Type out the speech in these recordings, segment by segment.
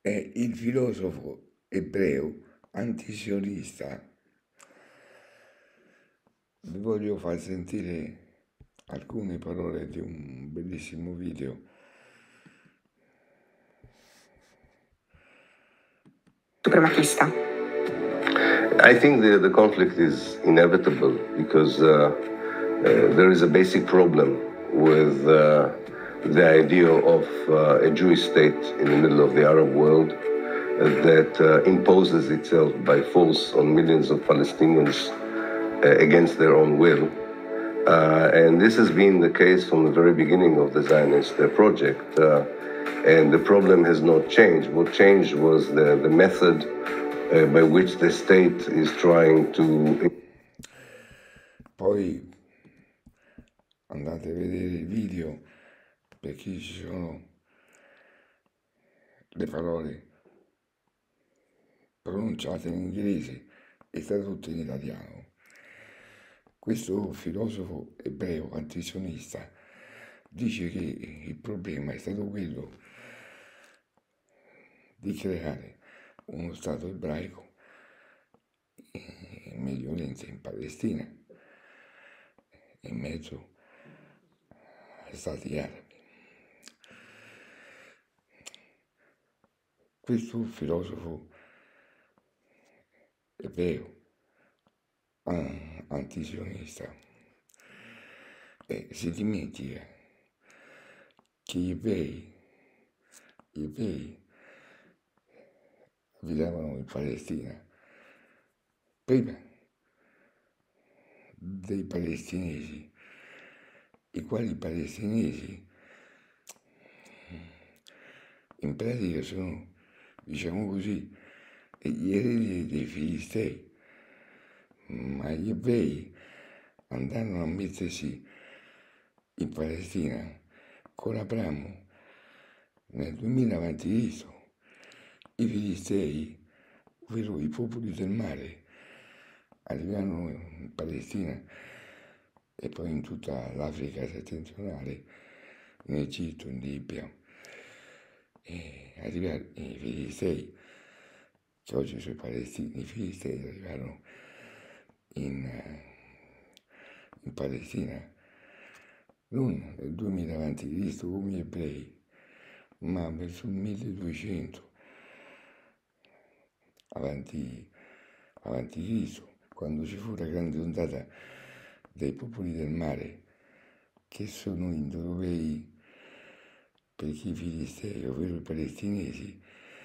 è il filosofo ebreo antisionista. Vi voglio far sentire alcune parole di un bellissimo video. Suprematista. I think the conflict is inevitable because there is a basic problem with the idea of a Jewish state in the middle of the Arab world that imposes itself by force on millions of Palestinians against their own will. And this has been the case from the very beginning of the Zionist project. And the problem has not changed. What changed was the method by which the state is trying to... Poi andate a vedere il video perché ci sono le parole pronunciate in inglese e tradotte in italiano. Questo filosofo ebreo antisionista dice che il problema è stato quello di creare uno Stato ebraico in Medio Oriente, in Palestina, in mezzo ai Stati arabi. Questo filosofo ebreo antisionista si dimentica che gli ebrei abitavano in Palestina prima dei palestinesi, i quali palestinesi in pratica sono, diciamo così, gli eredi dei filistei, ma gli ebrei andarono a mettersi in Palestina con Abramo nel 2000 a.C. I filistei, ovvero i popoli del mare, arrivarono in Palestina e poi in tutta l'Africa settentrionale, in Egitto, in Libia, e arrivarono i filistei, che oggi sono i palestinesi. I filistei arrivarono in Palestina non nel 2000 a.C. come gli ebrei, ma verso il 1200 avanti Cristo, quando ci fu la grande ondata dei popoli del mare che sono indoeuropei, perché i filistei, ovvero i palestinesi,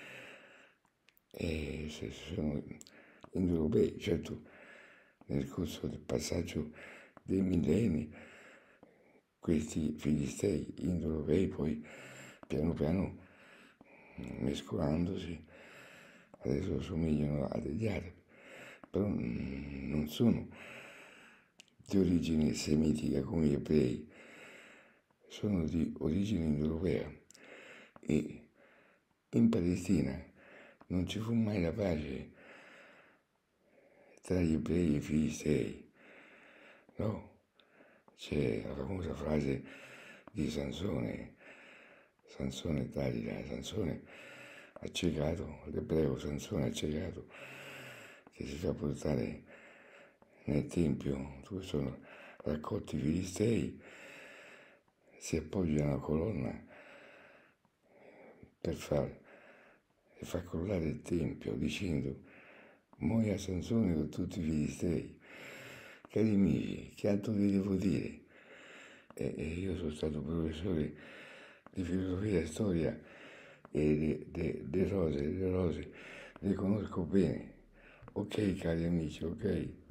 sono indoeuropei. Certo, nel corso del passaggio dei millenni questi filistei indoeuropei poi piano piano mescolandosi adesso somigliano a degli arabi, però non sono di origine semitica come gli ebrei, sono di origine indoeuropea. E in Palestina non ci fu mai la pace tra gli ebrei e i filistei, no? C'è la famosa frase di Sansone Dalila, Sansone accecato, l'ebreo Sansone accecato, che si fa portare nel tempio dove sono raccolti i filistei, si appoggia a una colonna per far crollare il tempio, dicendo: muoia Sansone con tutti i filistei. Cari amici, che altro vi devo dire? Io sono stato professore di filosofia e storia e le rose le conosco bene. Ok, cari amici, ok?